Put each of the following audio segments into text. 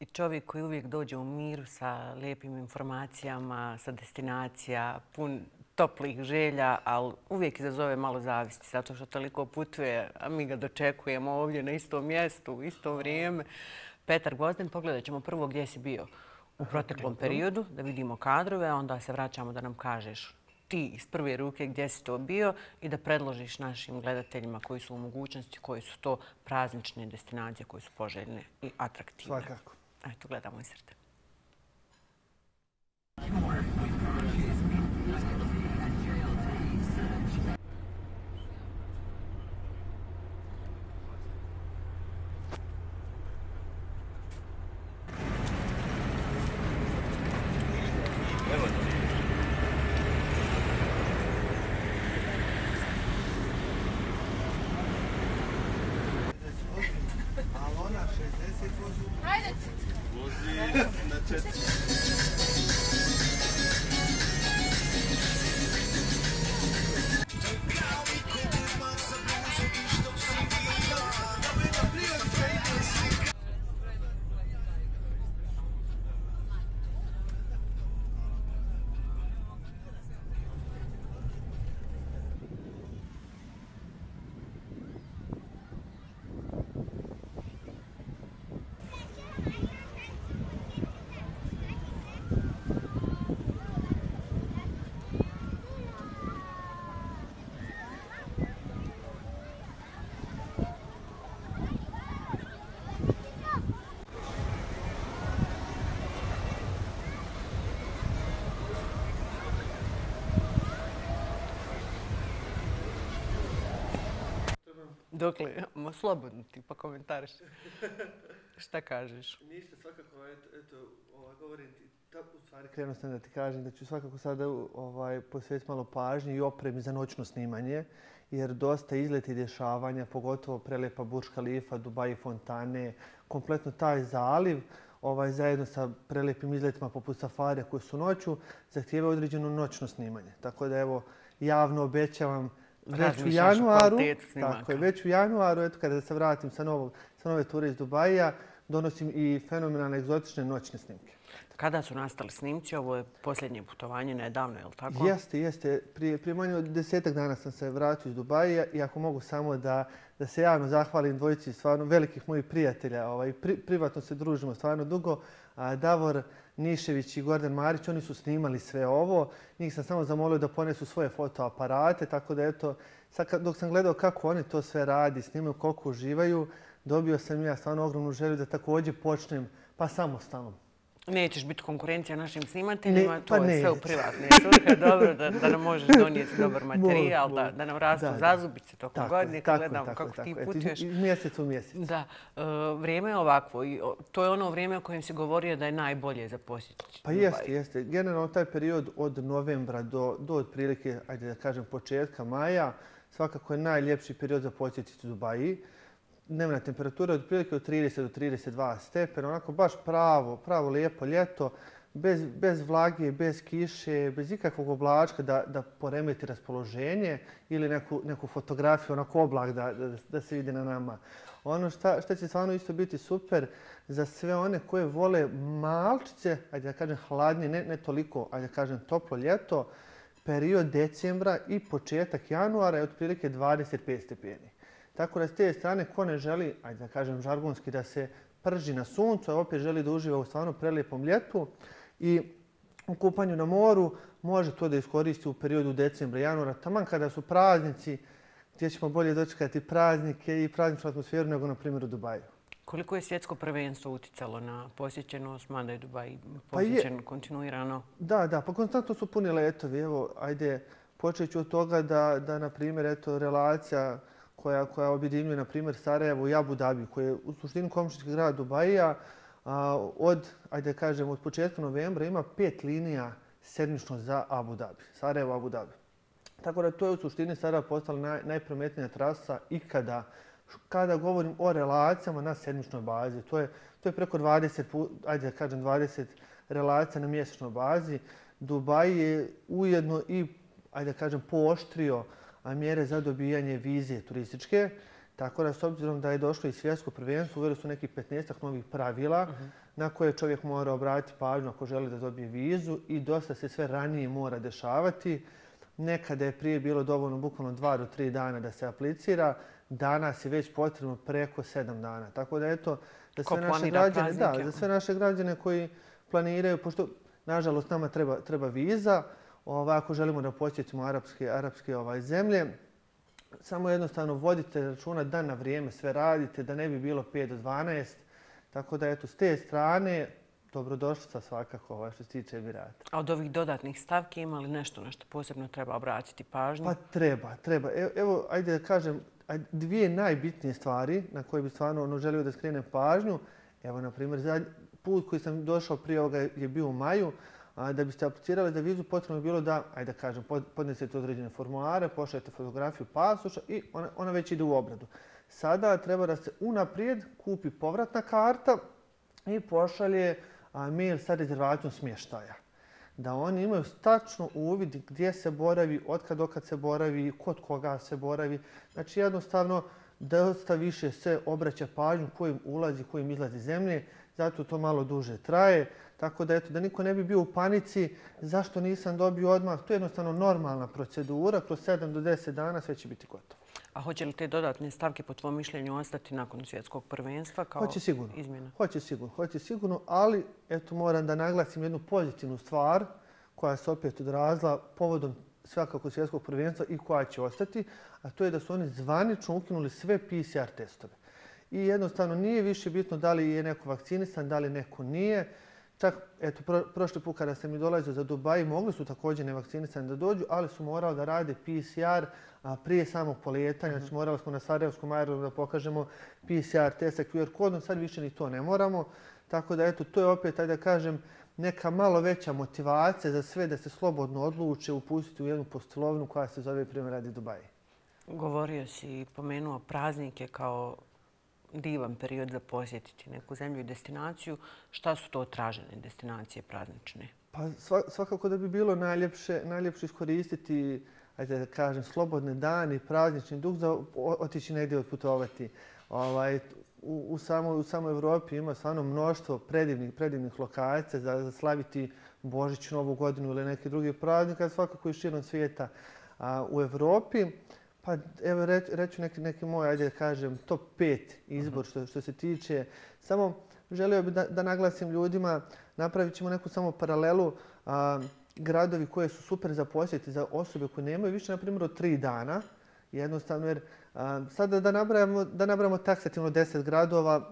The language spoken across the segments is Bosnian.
I čovjek koji uvijek dođe u miru sa lijepim informacijama, sa destinacija, pun toplih želja, ali uvijek izazove malo zavisti zato što toliko putuje, a mi ga dočekujemo ovdje na istom mjestu, u isto vrijeme. Petar Gvozden, pogledat ćemo prvo gdje si bio u proteklom periodu, da vidimo kadrove, a onda se vraćamo da nam kažeš ti iz prve ruke gdje si to bio i da predložiš našim gledateljima koji su u mogućnosti, koji su to praznične destinacije, koje su poželjne i atraktivne. Svakako. Eto, gledamo i srte. Dokle, slobodno ti pa komentariš. Šta kažeš? Ništa, svakako, eto, govorim ti, u stvari krenuo sam da ti kažem da ću svakako sada posvetiti malo pažnje i opremi za noćno snimanje, jer dosta izleti i dešavanja, pogotovo prelepa Burj Khalifa, Dubai fontane, kompletno taj zaliv, zajedno sa prelepim izletima poput safarija koji su noću, zahtijeva određeno noćno snimanje. Tako da evo, javno obećavam već u januaru, eto kada se vratim sa nove ture iz Dubaija, donosim i fenomenalne egzotične noćne snimke. Kada su nastali snimci? Ovo je posljednje putovanje, nedavno, je li tako? Jeste. Prije manje od 10 dana sam se vratio iz Dubaija i ako mogu samo da se javno zahvalim dvojici stvarno velikih mojih prijatelja. Privatno se družimo stvarno dugo. Davor Nišević i Gordan Marić, oni su snimali sve ovo. Njih sam samo zamolio da ponesu svoje fotoaparate, tako da eto, dok sam gledao kako oni to sve radi, snimaju, koliko uživaju, dobio sam ja stvarno ogromnu želju da također počnem pa samostalno. Nećeš biti konkurencija našim snimateljima, to je sve u privatne svrhe. Dobro da nam možeš donijeti dobar materijal, da nam rastu zazubice tokom godine, kad gledamo kako ti putuješ. Iz mjeseca u mjesec. Da, vrijeme je ovakvo i to je ono vrijeme o kojem si govorio da je najbolje za posjetiti. Pa jeste. Generalno taj period od novembra do otprilike, ajde da kažem, početka maja, svakako je najljepši period za posjetiti Dubaji. Dnevna temperatura je otprilike od 30 do 32 stepena, onako baš pravo lijepo ljeto, bez vlage, bez kiše, bez ikakvog oblačka da poremeti raspoloženje ili neku fotografiju, onako oblak da se vidi na nama. Ono što će stvarno isto biti super za sve one koje vole malčice, ajde da kažem hladnije, ne toliko, ajde da kažem toplo ljeto, period decembra i početak januara je otprilike 25 stepeni. Tako da s te strane, ko ne želi, ajde da kažem žargonski, da se prži na suncu, a opet želi da uživa u stvarno prelijepom ljetu i u kupanju na moru, može to da iskoristi u periodu decembra, januara, taman kada su praznici, gdje ćemo bolje dočekati praznike i prazničnu atmosferu nego na primjer u Dubaju. Koliko je svjetsko prvenstvo utjecalo na posjećenost, mada je Dubaj posjećen kontinuirano? Da, pa konstantno su puni letovi. Evo, ajde, počet ću od toga da na primjer, eto, relacija koja objedinjuje, na primjer, Sarajevo i Abu Dhabi, koji je u suštini komšijski grad Dubaija, od početka novembra ima 5 linija sedmično za Abu Dhabi, Sarajevo, Abu Dhabi. Tako da to je u suštini sada postala najprometnija trasa ikada kada govorim o relacijama na sedmičnoj bazi. To je preko 20 relacija na mjesečnoj bazi. Dubaj je ujedno i pooštrio mjere za dobijanje vize turističke. Tako da s obzirom da je došlo i svjetsko prvenstvo, uveli su nekih 15 novih pravila na koje čovjek mora obratiti pažnju ako želi da dobije vizu i dosta se sve ranije mora dešavati. Nekada je prije bilo dovoljno bukvalno 2 do 3 dana da se aplicira, danas je već potrebno preko 7 dana. Tako da eto, za sve naše građane koji planiraju, pošto nažalost nama treba viza, ako želimo da posjetimo arapske zemlje, samo jednostavno vodite računa da na vrijeme sve radite, da ne bi bilo 5 do 12. Tako da eto, s te strane, dobrodošlica svakako što se tiče Emirata. A od ovih dodatnih stavki ima li nešto na što posebno treba obratiti pažnju? Pa treba. Evo, ajde da kažem, 2 najbitnije stvari na koje bi stvarno želio da skrenem pažnju. Evo, na primjer, put koji sam došao prije ovoga je bio u maju. Da biste aplicirali za vizu, potrebno je bilo da, ajde da kažem, podnesete određene formulare, pošaljete fotografiju pasoša i ona već ide u obradu. Sada treba da se unaprijed kupi povratna karta i pošalje mail sa rezervacijom smještaja. Da oni imaju tačno uvid gdje se boravi, od kad se boravi, kod koga se boravi. Znači jednostavno dosta više se obraća pažnju kojim ulazi, kojim izlazi zemlje, zato to malo duže traje. Tako da, eto, da niko ne bi bio u panici zašto nisam dobio odmah. To je jednostavno normalna procedura. Kroz 7 do 10 dana sve će biti gotovo. A hoće li te dodatne stavke po tvom mišljenju ostati nakon svjetskog prvenstva kao izmjena? Hoće sigurno, ali eto, moram da naglasim jednu pozitivnu stvar koja se opet odrazila povodom svakako svjetskog prvenstva i koja će ostati, a to je da su oni zvanično ukinuli sve PCR testove. I jednostavno nije više bitno da li je neko vakcinisan, da li neko nije. Čak, eto, prošli put kada sam i dolazio za Dubaj, mogli su također nevakcinisani da dođu, ali su morali da rade PCR prije samog polijetanja. Znači, morali smo na Sarajevskom aerodromu da pokažemo PCR test sa QR kodom, sad više ni to ne moramo. Tako da, eto, to je opet, ajde da kažem, neka malo veća motivacija za sve da se slobodno odluče upustiti u jednu postelovinu koja se zove Primjer radi Dubaj. Govorio si i pomenuo praznike kao divan period za posjetiti neku zemlju i destinaciju. Šta su to tražene destinacije praznične? Pa svakako da bi bilo najljepše iskoristiti, ajde da kažem, slobodne dane, praznični duh za otići negdje otputovati. U samoj Evropi ima stvarno mnoštvo predivnih lokacija za slaviti Božić, Novu godinu ili neke druge praznike, svakako i širom svijeta u Evropi. Pa evo reću neki moj, ajde da kažem, top 5 izbor što se tiče. Samo želio bih da naglasim ljudima, napravit ćemo neku samo paralelu gradovi koje su super za posjeti za osobe koje nemaju više, na primjer, od 3 dana. Jednostavno, jer sada da nabrajamo taksativno 10 gradova,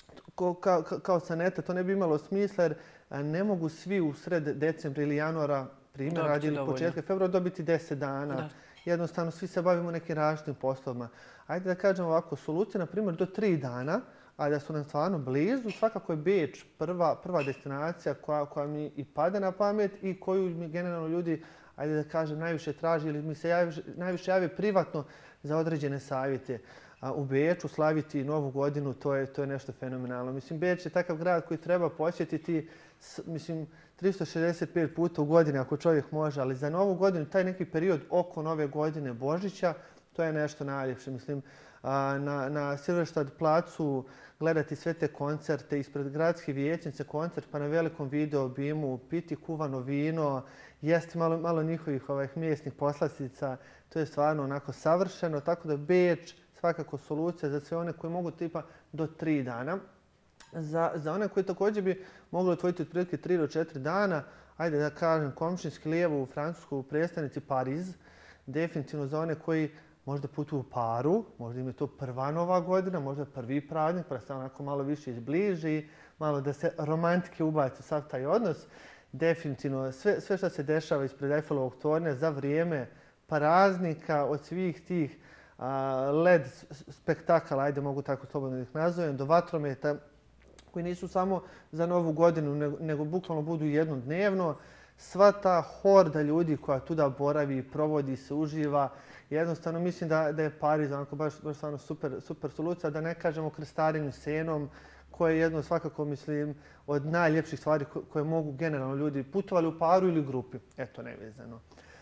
kao sa neta, to ne bi imalo smisla jer ne mogu svi u sred decembra ili januara, primjer radi ili početka februara, dobiti 10 dana. Jednostavno, svi se bavimo nekim različitim poslovima. Ajde da kažem ovako, solucija, na primjer, do 3 dana, a da su nam stvarno blizu, svakako je Beč prva destinacija koja mi i pada na pamet i koju mi generalno ljudi, ajde da kažem, najviše traži ili mi se najviše jave privatno za određene savjete. U Beču slaviti Novu godinu, to je nešto fenomenalno. Mislim, Beč je takav grad koji treba posjetiti, mislim, 365 puta u godini ako čovjek može, ali za Novu godinu, taj neki period oko Nove godine Božića, to je nešto najljepše. Mislim, na Silverstad placu gledati sve te koncerte, ispred gradske vijećnice koncert, pa na velikom video obimu, piti kuvano vino, jesti malo njihovih mjesnih poslastica, to je stvarno onako savršeno. Tako da Beč, svakako solucija za sve one koji mogu tipa do 3 dana. Za one koji također bi mogli otvoriti otprilike 3 do 4 dana, ajde da kažem komšinski lijevo u Francuskoj, u predstavnici Pariz, definitivno za one koji možda putuju u paru, možda im je to prva Nova godina, možda prvi praznik, pa se onako malo više izbliži, malo da se romantike ubaci sav taj odnos. Definitivno sve što se dešava ispred Eiffelovog tornja za vrijeme praznika od svih tih LED spektakala, ajde mogu tako slobodno da ih nazovem, do vatrometa koji nisu samo za Novu godinu, nego bukvalno budu jednodnevno. Sva ta horda ljudi koja tuda boravi, provodi se, uživa. Jednostavno mislim da je Pariz onako baš stvarno super solucija, da ne kažemo krstarenju Senom, koje je jedno svakako, mislim, od najljepših stvari koje mogu generalno ljudi putovali u paru ili u grupi. Eto, nevezano.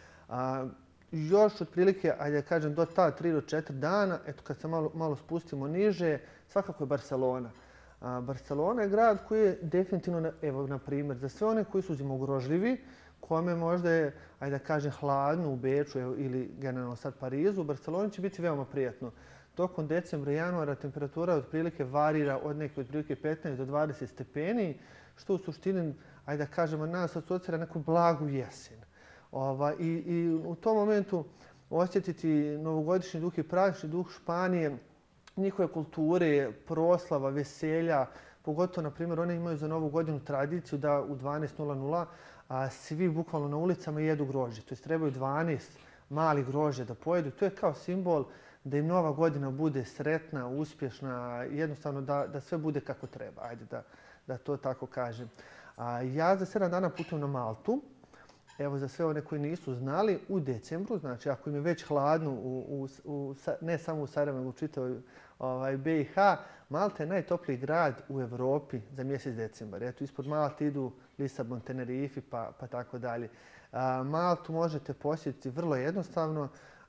Još otprilike, ajde da kažem, do ta 3 do 4 dana, eto kad se malo spustimo niže, svakako je Barcelona. Barcelona je grad koji je definitivno, evo na primjer, za sve one koji su zimogrožljivi, kome možda je, ajde da kažem, hladno u Beču ili generalno sad Parizu, u Barceloni će biti veoma prijatno. Tokom decembra i januara temperatura otprilike varira od neke otprilike 15 do 20 stepeni, što u suštini, ajde da kažemo, nas asocira neku blagu jesen. I u tom momentu osjetiti novogodišnji duh i praznični duh Španije, njihove kulture, proslava, veselja, pogotovo, na primjer, one imaju za Novu godinu tradiciju da u 12:00 svi bukvalno na ulicama jedu grožđe. To jest trebaju 12 malih grožđa da pojedu. To je kao simbol da im Nova godina bude sretna, uspješna, jednostavno da sve bude kako treba. Ajde da to tako kažem. Ja za 7 dana putujem na Maltu. Evo za sve one koji nisu znali, u decembru, znači ako im je već hladno, ne samo u Sarajevu, nego u čitavoj BiH, Malta je najtopliji grad u Evropi za mjesec decembar. Eto, ispod Malte idu Lisabon, Tenerife pa tako dalje. Maltu možete posjetiti vrlo jednostavno.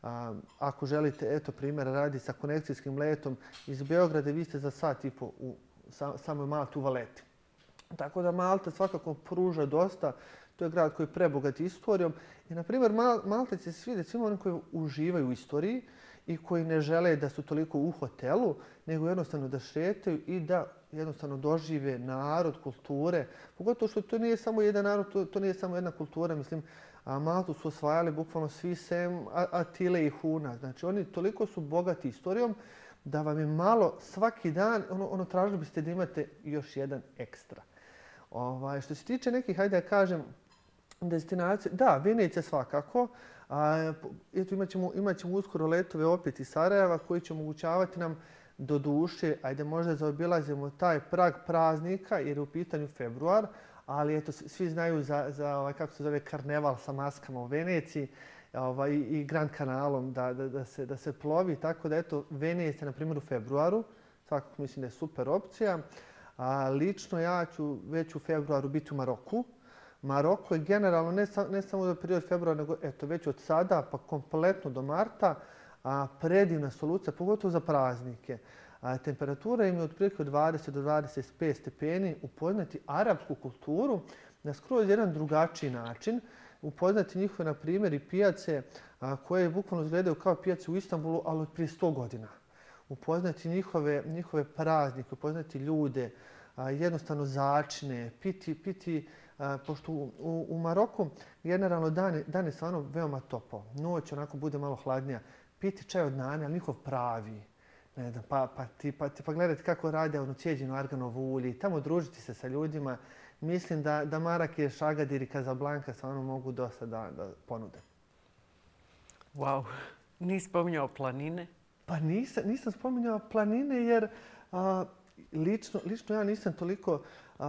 Ako želite, eto primjera radi, sa konekcijskim letom iz Beograda, vi ste za sat i po u samoj Malti u Valeti. Tako da Malta svakako pruža dosta. To je grad koji je prebogat istorijom. I, na primjer, Malta će se svidjeti svima onim koji uživaju u istoriji i koji ne žele da su toliko u hotelu, nego jednostavno da šetaju i da jednostavno dožive narod, kulture. Pogotovo što to nije samo jedan narod, to nije samo jedna kultura. Mislim, Maltu su osvajali bukvalno svi sem Atile i Huna. Znači, oni toliko su bogati istorijom da vam je malo svaki dan, tražili biste da imate još jedan ekstra. Što se tiče nekih, hajde da kažem, destinacije, da, Venecija svakako. Eto, imat ćemo uskoro letove opet iz Sarajeva koji će omogućavati nam do duše, ajde možda zaobilazimo taj prag praznika jer je u pitanju februar, ali eto, svi znaju za kako se zove, karneval sa maskama u Veneciji i Grand Kanalom da se plovi. Tako da eto, Venecija, na primjer, u februaru, svakako mislim da je super opcija. Lično ja ću već u februaru biti u Maroku. Maroko je generalno ne samo za period februara, nego eto, već od sada pa kompletno do marta predivna solucija, pogotovo za praznike. Temperatura im je otprilike od 20 do 25 stepeni. Upoznati arapsku kulturu na skroz jedan drugačiji način. Upoznati njihove, na primjer, i pijace koje bukvalno izgledaju kao pijace u Istanbulu, ali od prije 100 godina. Upoznati njihove praznike, upoznati ljude, jednostavno začine, piti, pošto u Maroku generalno dan je stvarno veoma toplo. Noć onako bude malo hladnija. Piti čaj od nane, ali njihov pravi. Ne znam, pa gledati kako rade cijeđeno arganovo ulje i tamo družiti se sa ljudima. Mislim da Marakeš, Agadir i Casablanca stvarno mogu dosta da ponude. Wow, nisi spominjao planine? Pa nisam spominjao planine jer lično ja nisam toliko...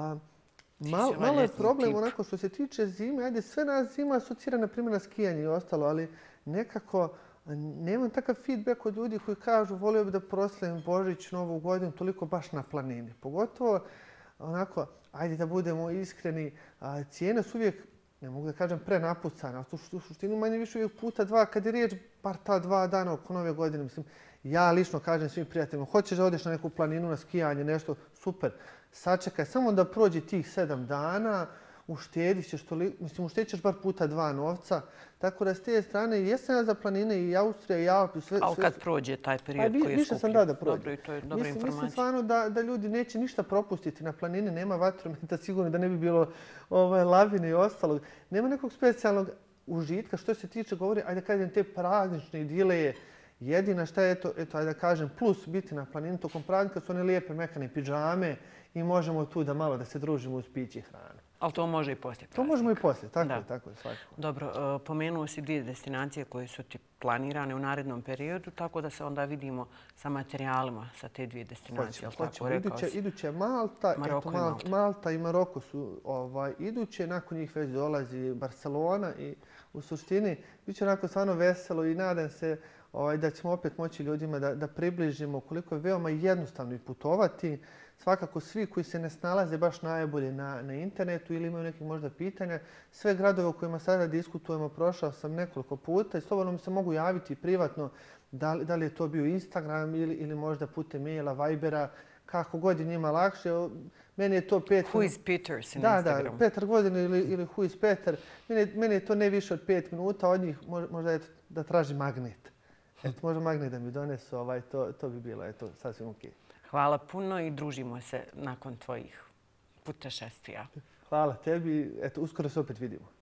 Malo je problem onako što se tiče zime. Ajde, sve nas zima asocira na primjer na skijanje i ostalo, ali nekako nemam takav feedback od ljudi koji kažu volio bi da proslavim Božić, Novu godinu toliko baš na planini. Pogotovo onako, ajde da budemo iskreni, cijene su uvijek, ne mogu da kažem, prenapucane. U suštini manje više uvijek puta dva kad je riječ bar ta 2 dana oko Nove godine. Mislim, ja lično kažem svim prijateljima, hoćeš da odeš na neku planinu, na skijanje, nešto, super. Sačekaj, samo da prođe tih 7 dana, uštedit ćeš bar puta 2 novca. Tako da s te strane jesam ja za planine i Austrija i Alpi. Ali kad prođe taj period koji je skupljen? Više sam da prođe. Dobro, i to je dobra informacija. Mislim stvarno da ljudi neće ništa propustiti na planini. Nema vatrometa, sigurno da ne bi bilo lavine i ostalog. Nema nekog specijalnog užitka što se tiče, govori, ajde da kažem, te praznične idile. Jedina šta je, eto, ajde da kažem, plus biti na planini tokom praznika su one lijepe mekane pidžame i možemo tu da malo da se družimo uz piće i hranu. Ali to može i poslije praznika. To možemo i poslije, tako je svakako. Dobro, pomenuo si 2 destinacije koje su ti planirane u narednom periodu, tako da se onda vidimo sa materijalima sa te 2 destinacije. Hoćemo. Iduće Malta, Malta i Maroko su iduće, nakon njih već dolazi Barcelona i u suštini bit će onako stvarno veselo i nadam se da ćemo opet moći ljudima da približimo koliko je veoma jednostavno i putovati. Svakako svi koji se ne snalaze baš najbolje na internetu ili imaju nekih možda pitanja, sve gradove o kojima sada diskutujemo prošao sam nekoliko puta i slobodno mi se mogu javiti privatno da li je to bio Instagram ili možda putem maila, Vibera, kako god je njima lakše. Meni je to 5 minuta. Who is Peters na Da, Instagramu. Petar Godin ili Who is Petar. Meni je to ne više od 5 minuta. Od njih možda da traži magnet. Može magnet da mi donesu, to bi bilo sasvim okej. Hvala puno i družimo se nakon tvojih putešestvija. Hvala tebi. Uskoro se opet vidimo.